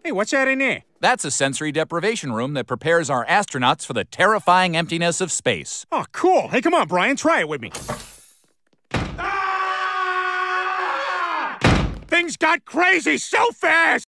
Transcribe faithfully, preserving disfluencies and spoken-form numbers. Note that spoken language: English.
Hey, what's that in there? That's a sensory deprivation room that prepares our astronauts for the terrifying emptiness of space. Oh, cool. Hey, come on, Brian, try it with me. Ah! Things got crazy so fast!